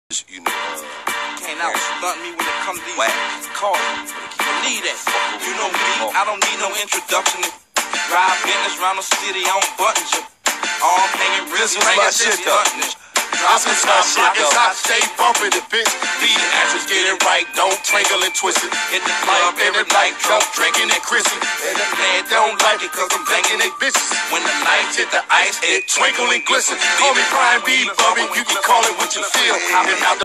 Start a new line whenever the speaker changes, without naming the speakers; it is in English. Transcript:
You know,
can't out stunt me when it comes to these cars. Don't need that. You know me, I don't need no introduction. Drive business around the city on buttons. All hanging wrists, hanging shit buttons.
Dropping top pockets, I stay bumping the bitch. Beat the actress, get it right, don't twinkle and twist it. Hit the club every night, drunk, drinking and christening. And the man don't like it cause I'm banging they bitches. When the lights hit the ice, it twinkle and glisten. Call me Brian B. Bubby, you can call it what you feel.